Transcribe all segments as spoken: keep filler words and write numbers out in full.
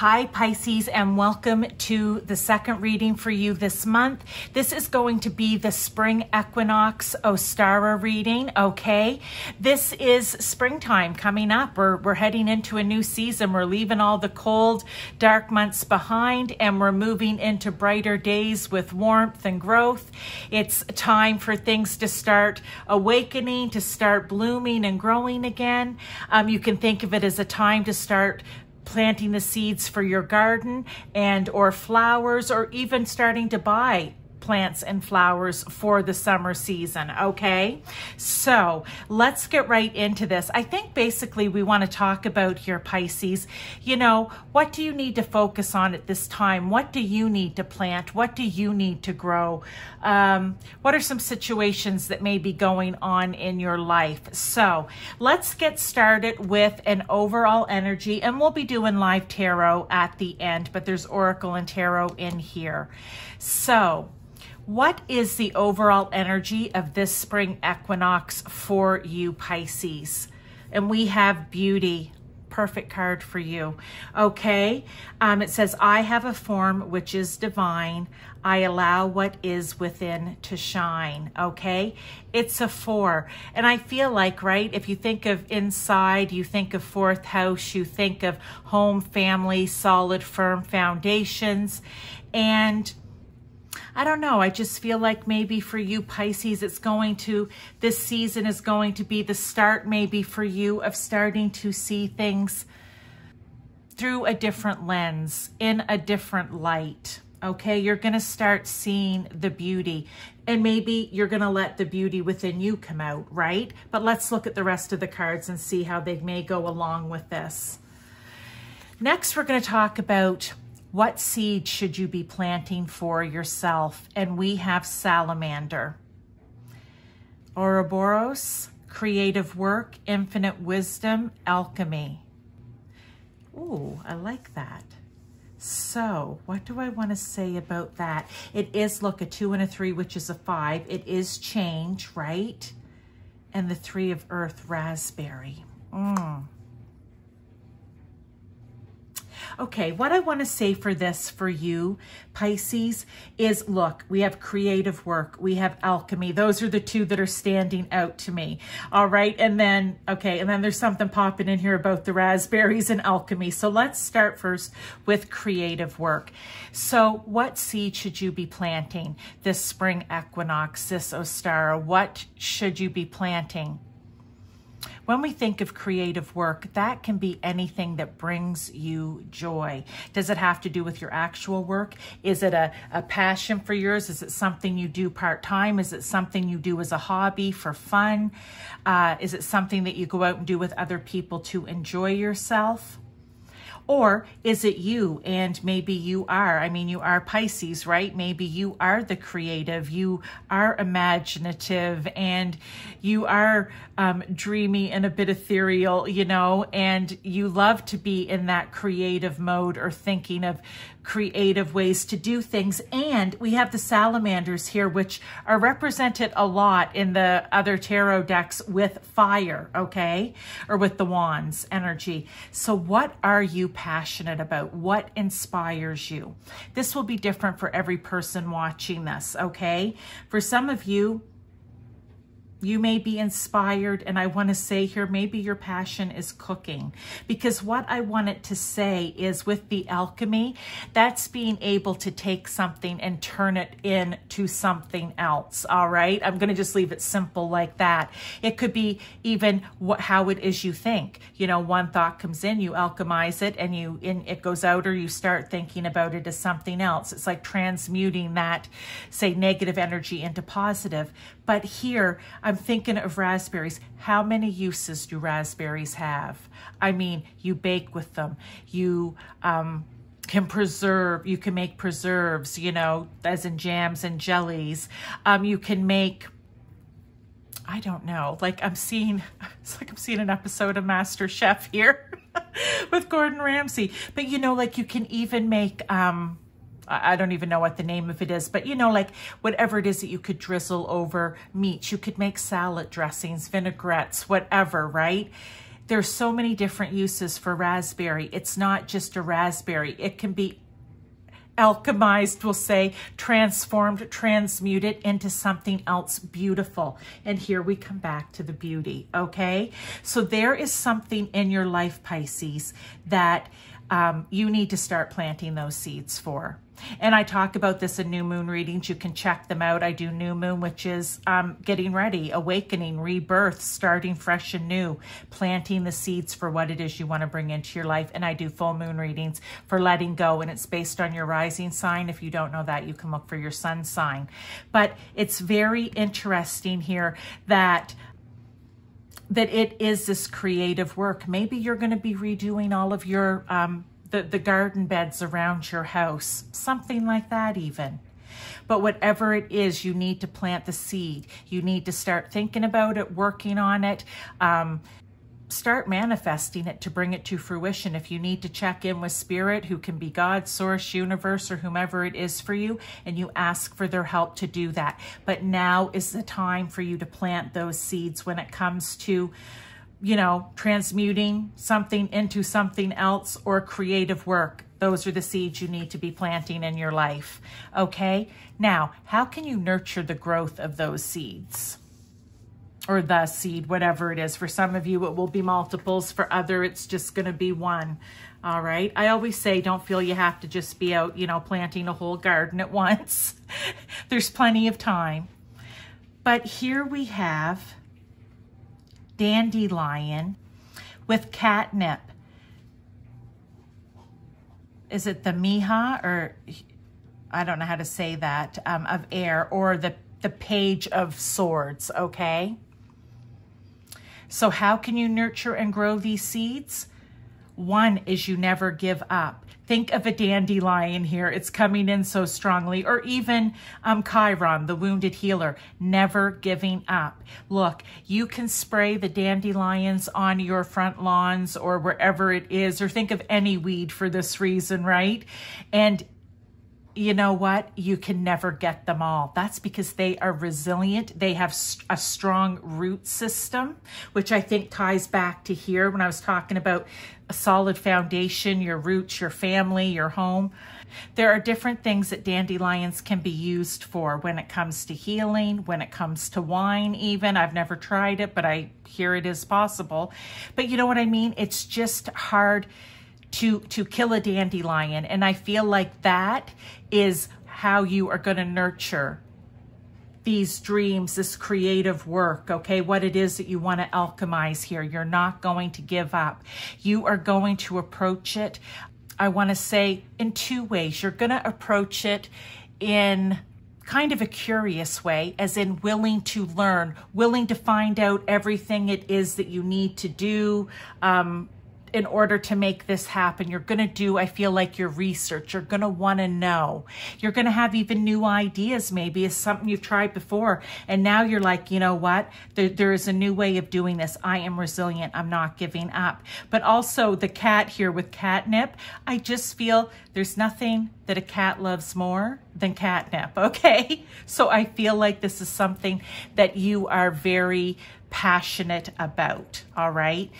Hi Pisces, and welcome to the second reading for you this month. This is going to be the spring equinox Ostara reading, okay? This is springtime coming up. We're, we're heading into a new season. We're leaving all the cold, dark months behind, and we're moving into brighter days with warmth and growth. It's time for things to start awakening, to start blooming and growing again. Um, you can think of it as a time to start planting the seeds for your garden and or flowers, or even starting to buy plants and flowers for the summer season, okay? So let's get right into this. I think basically we want to talk about here, Pisces, you know, what do you need to focus on at this time? What do you need to plant? What do you need to grow? Um, what are some situations that may be going on in your life? So let's get started with an overall energy, and we'll be doing live tarot at the end, but there's oracle and tarot in here. So what is the overall energy of this spring equinox for you, Pisces? And we have beauty. Perfect card for you. Okay. Um, it says, I have a form which is divine. I allow what is within to shine. Okay. It's a four. And I feel like, right, if you think of inside, you think of fourth house, you think of home, family, solid, firm foundations. And I don't know. I just feel like maybe for you, Pisces, it's going to, this season is going to be the start maybe for you of starting to see things through a different lens, in a different light. Okay, you're going to start seeing the beauty, and maybe you're going to let the beauty within you come out, right? But let's look at the rest of the cards and see how they may go along with this. Next, we're going to talk about what seed should you be planting for yourself? And we have salamander, Ouroboros, creative work, infinite wisdom, alchemy. Ooh, I like that. So what do I want to say about that? It is, look, a two and a three, which is a five. It is change, right? And the three of earth, raspberry. Mm. Okay, what I want to say for this for you, Pisces, is look, we have creative work, we have alchemy. Those are the two that are standing out to me. All right, and then, okay, and then there's something popping in here about the raspberries and alchemy. So let's start first with creative work. So what seed should you be planting this spring equinox, this Ostara? What should you be planting? When we think of creative work, that can be anything that brings you joy. Does it have to do with your actual work? Is it a, a passion for yours? Is it something you do part-time? Is it something you do as a hobby for fun? Uh, is it something that you go out and do with other people to enjoy yourself? Or is it you, and maybe you are, I mean, you are Pisces, right? Maybe you are the creative, you are imaginative, and you are um, dreamy and a bit ethereal, you know, and you love to be in that creative mode or thinking of creative ways to do things. And we have the salamanders here, which are represented a lot in the other tarot decks with fire, okay? Or with the wands energy. So what are you passionate about? What inspires you? This will be different for every person watching this, okay? For some of you, you may be inspired, and I want to say here, maybe your passion is cooking, because what I want it to say is with the alchemy, that's being able to take something and turn it into something else, all right? I'm going to just leave it simple like that. It could be even what, how it is you think. You know, one thought comes in, you alchemize it, and you in, it goes out, or you start thinking about it as something else. It's like transmuting that, say, negative energy into positive. But here, I'm thinking of raspberries. How many uses do raspberries have? I mean, you bake with them. You um, can preserve. You can make preserves, you know, as in jams and jellies. Um, you can make, I don't know, like I'm seeing, it's like I'm seeing an episode of Master Chef here with Gordon Ramsay. But, you know, like you can even make, um, I don't even know what the name of it is, but you know, like whatever it is that you could drizzle over meat, you could make salad dressings, vinaigrettes, whatever, right? There's so many different uses for raspberry. It's not just a raspberry. It can be alchemized, we'll say, transformed, transmuted into something else beautiful. And here we come back to the beauty, okay? So there is something in your life, Pisces, that um, you need to start planting those seeds for. And I talk about this in new moon readings. You can check them out. I do new moon, which is um, getting ready, awakening, rebirth, starting fresh and new, planting the seeds for what it is you want to bring into your life. And I do full moon readings for letting go, and it's based on your rising sign. If you don't know that, you can look for your sun sign. But it's very interesting here that that it is this creative work. Maybe you're going to be redoing all of your um, The, the garden beds around your house, something like that even. But whatever it is, you need to plant the seed. You need to start thinking about it, working on it, um, start manifesting it to bring it to fruition. If you need to check in with spirit, who can be God, source, universe, or whomever it is for you, and you ask for their help to do that. But now is the time for you to plant those seeds when it comes to, you know, transmuting something into something else or creative work. Those are the seeds you need to be planting in your life, okay? Now, how can you nurture the growth of those seeds? Or the seed, whatever it is. For some of you, it will be multiples. For other, it's just going to be one, all right? I always say, don't feel you have to just be out, you know, planting a whole garden at once. There's plenty of time. But here we have dandelion with catnip. Is it the Miha, or I don't know how to say that, um, of air, or the, the page of swords, okay? So how can you nurture and grow these seeds? One is you never give up. Think of a dandelion here. It's coming in so strongly. Or even um, Chiron, the wounded healer, never giving up. Look, you can spray the dandelions on your front lawns or wherever it is, or think of any weed for this reason, right? And you know what? You can never get them all. That's because they are resilient. They have a strong root system, which I think ties back to here when I was talking about a solid foundation, your roots, your family, your home. There are different things that dandelions can be used for when it comes to healing, when it comes to wine even. I've never tried it, but I hear it is possible. But you know what I mean? It's just hard to to kill a dandelion, and I feel like that is how you are going to nurture these dreams, this creative work, okay? What it is that you want to alchemize here. You're not going to give up. You are going to approach it, I want to say, in two ways. You're going to approach it in kind of a curious way, as in willing to learn, willing to find out everything it is that you need to do, um, in order to make this happen. You're going to do, I feel like, your research. You're going to want to know. You're going to have even new ideas, maybe. It's something you've tried before. And now you're like, you know what? There, there is a new way of doing this. I am resilient. I'm not giving up. But also the cat here with catnip, I just feel there's nothing that a cat loves more than catnip, okay? So I feel like this is something that you are very passionate about, all right?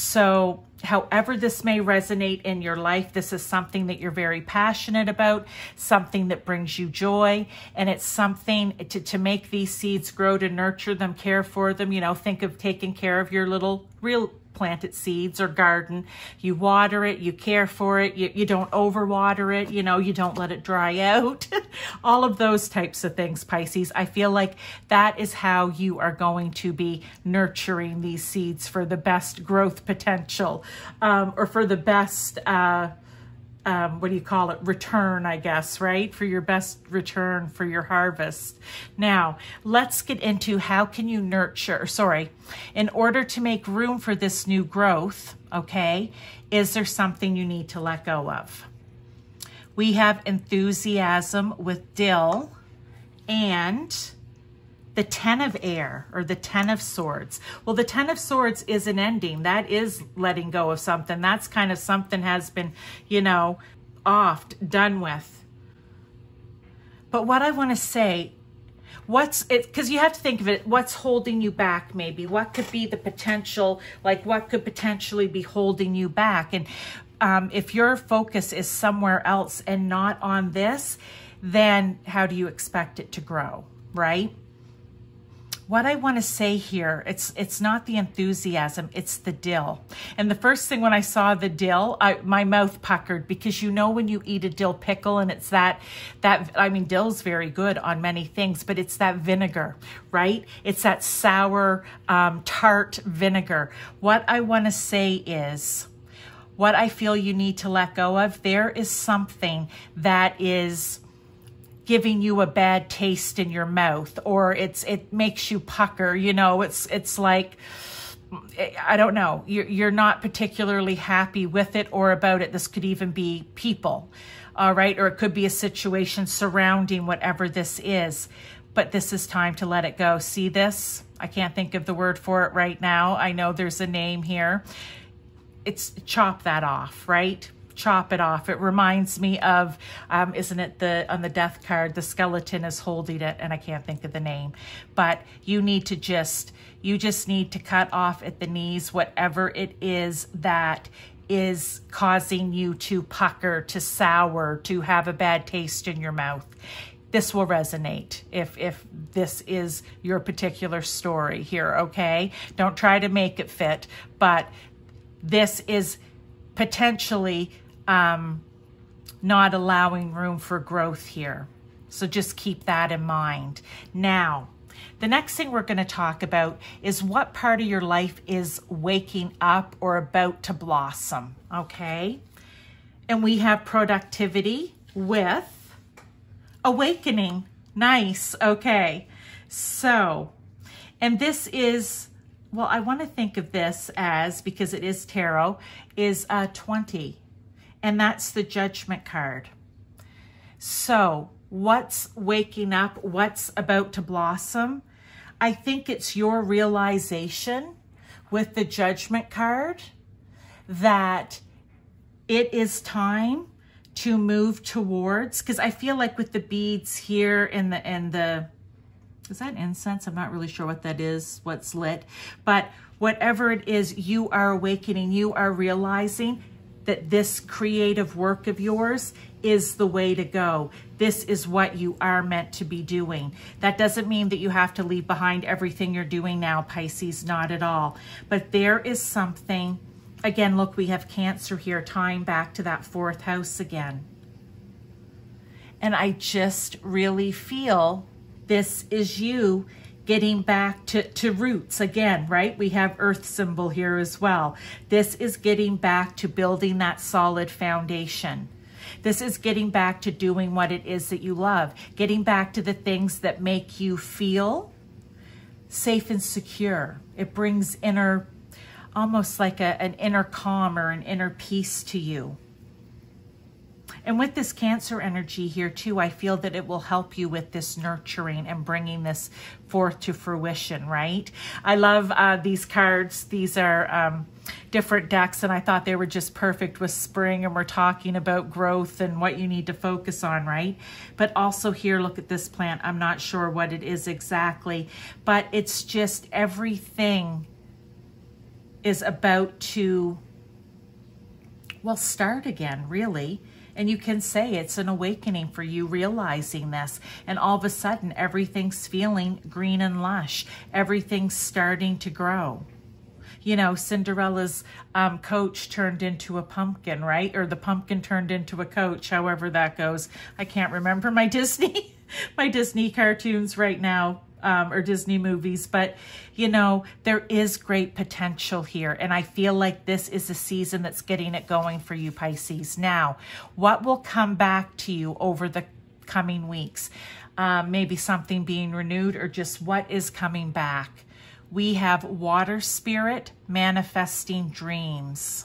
So however this may resonate in your life, this is something that you're very passionate about, something that brings you joy, and it's something to, to make these seeds grow, to nurture them, care for them. You know, think of taking care of your little real planted seeds or garden. You water it, you care for it, you, you don't overwater it, you know, you don't let it dry out. All of those types of things, Pisces. I feel like that is how you are going to be nurturing these seeds for the best growth potential, um, or for the best, uh, um, what do you call it? Return, I guess, right? For your best return for your harvest. Now, let's get into how can you nurture, sorry, in order to make room for this new growth, okay, is there something you need to let go of? We have enthusiasm with dill and the Ten of Air, or the Ten of Swords. Well, the Ten of Swords is an ending. That is letting go of something. That's kind of something has been, you know, offed, done with. But what I want to say, What's it, because you have to think of it, what's holding you back maybe? What could be the potential, like what could potentially be holding you back? And um, if your focus is somewhere else and not on this, then how do you expect it to grow, right? What I want to say here, it's it's not the enthusiasm, it's the dill. And the first thing when I saw the dill, I, my mouth puckered, because you know when you eat a dill pickle and it's that, that I mean, dill's very good on many things, but it's that vinegar, right? It's that sour, um, tart vinegar. What I want to say is, what I feel you need to let go of, there is something that is giving you a bad taste in your mouth, or it's it makes you pucker, you know, it's it's like, I don't know, you're, you're not particularly happy with it or about it. This could even be people, all right, or it could be a situation surrounding whatever this is, but this is time to let it go. See this? I can't think of the word for it right now. I know there's a name here. It's chop that off, right? Chop it off. It reminds me of, um, isn't it the, on the death card, the skeleton is holding it, and I can't think of the name, but you need to just, you just need to cut off at the knees, whatever it is that is causing you to pucker, to sour, to have a bad taste in your mouth. This will resonate if, if this is your particular story here, okay? Don't try to make it fit, but this is potentially um, not allowing room for growth here. So just keep that in mind. Now, the next thing we're going to talk about is what part of your life is waking up or about to blossom, okay? And we have productivity with awakening. Nice, okay. So, and this is, well, I want to think of this as, because it is tarot, is uh, twenty. And that's the Judgment card. So what's waking up? What's about to blossom? I think it's your realization with the Judgment card that it is time to move towards, because I feel like with the beads here and the, and the, is that incense? I'm not really sure what that is, what's lit, but whatever it is, you are awakening, you are realizing that this creative work of yours is the way to go. This is what you are meant to be doing. That doesn't mean that you have to leave behind everything you're doing now, Pisces, not at all. But there is something, again, look, we have Cancer here, tying back to that fourth house again. And I just really feel this is you getting back to, to roots again, right? We have Earth symbol here as well. This is getting back to building that solid foundation. This is getting back to doing what it is that you love, getting back to the things that make you feel safe and secure. It brings inner, almost like a, an inner calm or an inner peace to you. And with this Cancer energy here too, I feel that it will help you with this nurturing and bringing this forth to fruition, right? I love uh, these cards. These are um, different decks, and I thought they were just perfect with spring, and we're talking about growth and what you need to focus on, right? But also here, look at this plant. I'm not sure what it is exactly, but it's just everything is about to, well, start again, really. And you can say it's an awakening for you, realizing this. And all of a sudden, everything's feeling green and lush. Everything's starting to grow. You know, Cinderella's um, coach turned into a pumpkin, right? Or the pumpkin turned into a coach, however that goes. I can't remember my Disney, my Disney cartoons right now. Um, or Disney movies, but you know, there is great potential here, and I feel like this is a season that's getting it going for you, Pisces. Now, what will come back to you over the coming weeks? Um, maybe something being renewed, or just what is coming back? We have Water Spirit manifesting dreams.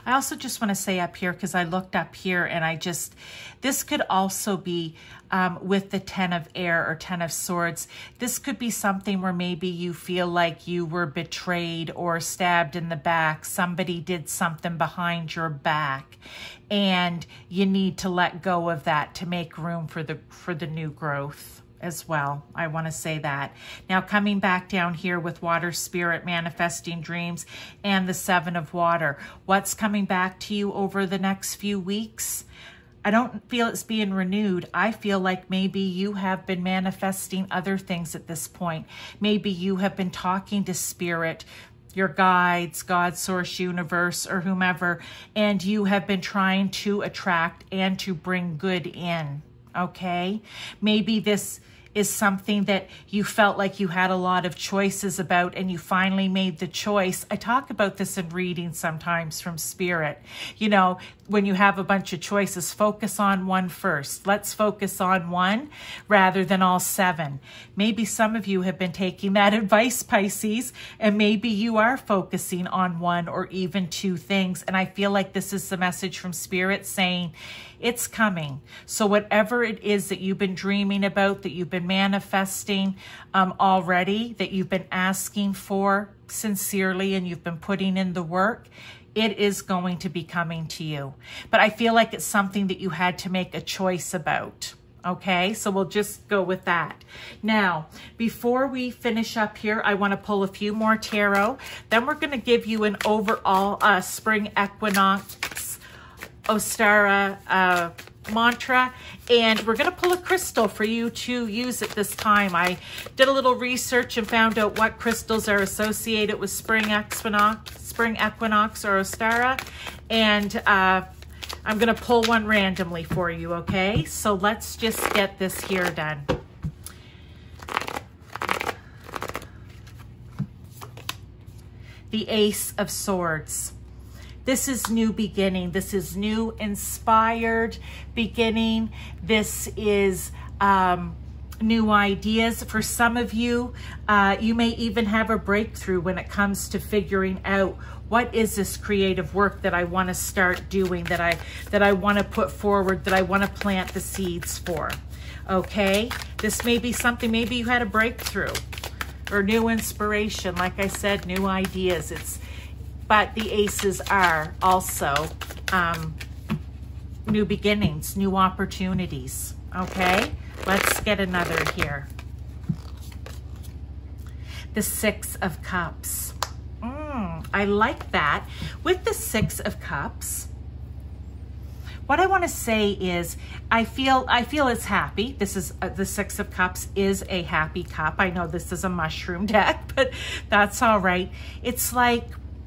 I also just want to say up here, because I looked up here and I just, this could also be um, with the Ten of Air or Ten of Swords. This could be something where maybe you feel like you were betrayed or stabbed in the back. Somebody did something behind your back and you need to let go of that to make room for the, for the new growth as well. I want to say that. Now coming back down here with Water Spirit, manifesting dreams, and the Seven of Water. What's coming back to you over the next few weeks? I don't feel it's being renewed. I feel like maybe you have been manifesting other things at this point. Maybe you have been talking to Spirit, your guides, God, Source, Universe, or whomever, and you have been trying to attract and to bring good in. Okay, maybe this is something that you felt like you had a lot of choices about and you finally made the choice. I talk about this in readings sometimes from Spirit. You know, when you have a bunch of choices, focus on one first. Let's focus on one rather than all seven. Maybe some of you have been taking that advice, Pisces, and maybe you are focusing on one or even two things. And I feel like this is the message from Spirit saying, it's coming. So whatever it is that you've been dreaming about, that you've been manifesting um, already, that you've been asking for sincerely and you've been putting in the work, it is going to be coming to you. But I feel like it's something that you had to make a choice about. Okay, so we'll just go with that. Now, before we finish up here, I want to pull a few more tarot. Then we're going to give you an overall uh, spring equinox Ostara uh, mantra, and we're going to pull a crystal for you to use at this time. I did a little research and found out what crystals are associated with spring equinox, spring equinox or Ostara, and uh, I'm going to pull one randomly for you, okay? So let's just get this here done. The Ace of Swords. This is new beginning. This is new inspired beginning. This is um, new ideas. For some of you, uh, you may even have a breakthrough when it comes to figuring out what is this creative work that I want to start doing, that I, that I want to put forward, that I want to plant the seeds for. Okay? This may be something, maybe you had a breakthrough or new inspiration. Like I said, new ideas. It's But the aces are also um, new beginnings, new opportunities. Okay, let's get another here. The Six of Cups. Mm, I like that. With the Six of Cups, what I want to say is, I feel I feel it's happy. This is uh, the Six of Cups is a happy cup. I know this is a mushroom deck, but that's all right. It's like,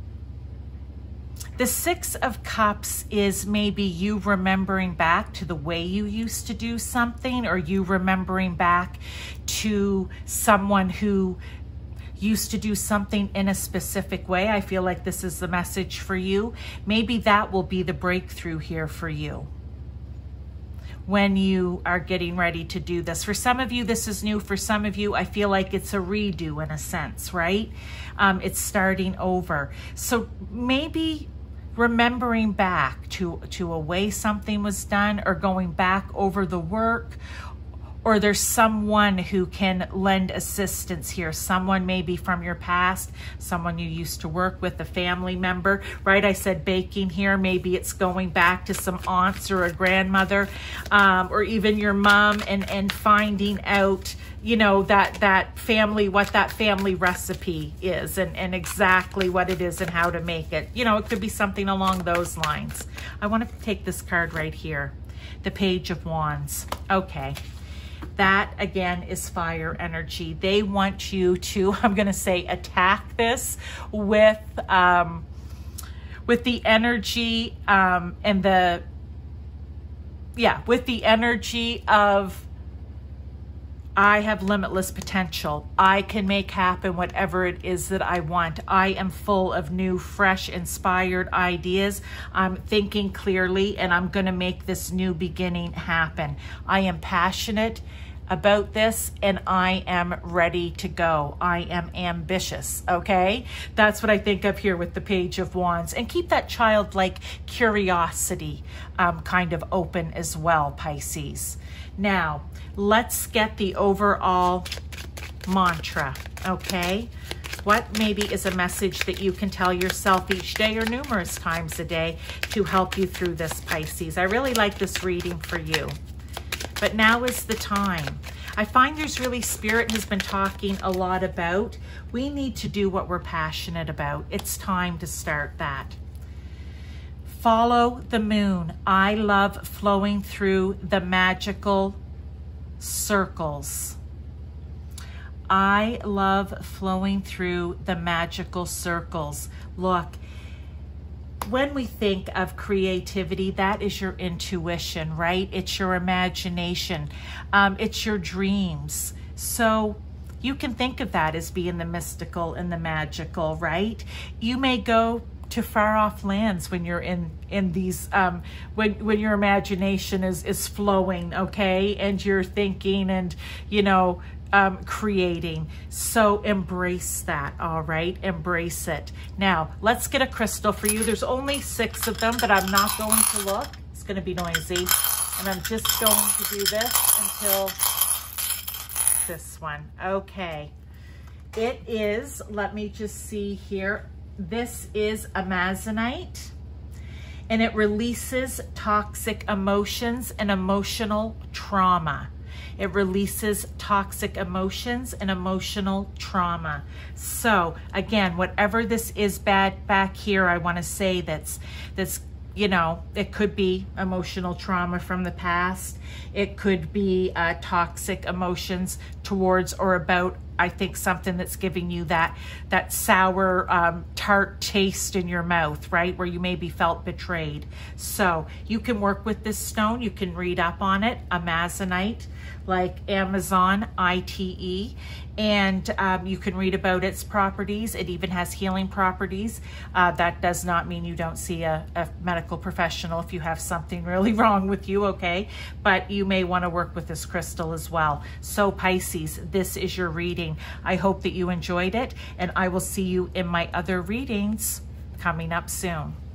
the Six of Cups is maybe you remembering back to the way you used to do something, or you remembering back to someone who used to do something in a specific way. I feel like this is the message for you. Maybe that will be the breakthrough here for you when you are getting ready to do this. For some of you, this is new. For some of you, I feel like it's a redo in a sense, right? Um, it's starting over. So maybe remembering back to, to a way something was done, or going back over the work, or there's someone who can lend assistance here. Someone maybe from your past, someone you used to work with, a family member, right? I said baking here. Maybe it's going back to some aunts or a grandmother, um, or even your mom, and, and finding out, you know, that, that family, what that family recipe is, and, and exactly what it is and how to make it. You know, it could be something along those lines. I want to take this card right here, the Page of Wands. Okay. That, again, is fire energy. They want you to, I'm going to say, attack this with, um, with the energy um, and the, yeah, with the energy of, I have limitless potential. I can make happen whatever it is that I want. I am full of new, fresh, inspired ideas. I'm thinking clearly, and I'm going to make this new beginning happen. I am passionate about this and I am ready to go. I am ambitious, okay? That's what I think of here with the Page of Wands. And keep that childlike curiosity um, kind of open as well, Pisces. Now, let's get the overall mantra, okay? What maybe is a message that you can tell yourself each day or numerous times a day to help you through this, Pisces? I really like this reading for you. But now is the time. I find there's really, Spirit has been talking a lot about, we need to do what we're passionate about. It's time to start that. Follow the moon. I love flowing through the magical circles. I love flowing through the magical circles. Look, when we think of creativity, that is your intuition, right? It's your imagination. Um, it's your dreams. So you can think of that as being the mystical and the magical, right? You may go to far off lands when you're in in these um when when your imagination is is flowing, okay, and you're thinking and you know um creating. So embrace that, all right? Embrace it. Now let's get a crystal for you. There's only six of them, but I'm not going to look. It's going to be noisy, and I'm just going to do this until this one. Okay, it is, let me just see here. This is Amazonite, and it releases toxic emotions and emotional trauma. It releases toxic emotions and emotional trauma. So again, whatever this is bad back here, I want to say that's, that's, you know, it could be emotional trauma from the past. It could be uh, toxic emotions towards or about, I think, something that's giving you that that sour, um, tart taste in your mouth, right? Where you maybe felt betrayed. So you can work with this stone. You can read up on it. Amazonite, like Amazon, I T E. And um, you can read about its properties. It even has healing properties. Uh, that does not mean you don't see a, a medical professional if you have something really wrong with you, okay? But you may want to work with this crystal as well. So Pisces, this is your reading. I hope that you enjoyed it, and I will see you in my other readings coming up soon.